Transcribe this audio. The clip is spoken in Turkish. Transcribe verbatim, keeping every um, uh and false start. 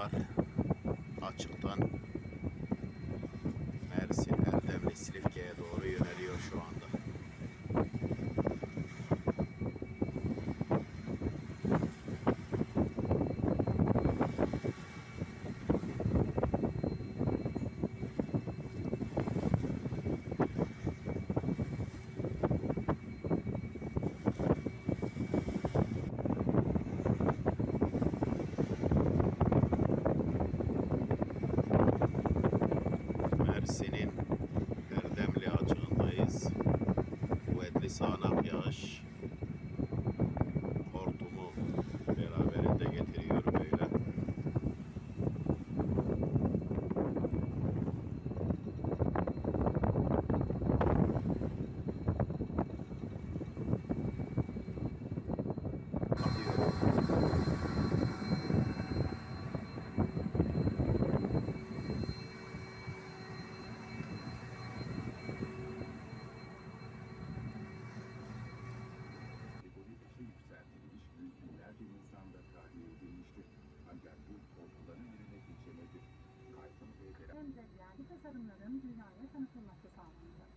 bulutlar açıktan Mersin, Erdemli, Silifke'ye doğru yöneliyor şu anda. Mersin'in Erdemli açığındayız. Kuvvetli sağanak yağış hortumu beraberinde getiriyor böyle. Yükseltilmiş yüz binlerce insan da tahliye edilmiştir. Ancak bu korkuların önüne geçemedi. Kaygın ve Hem de yani tasarımların dünyaya tanıtılması sağlanacak.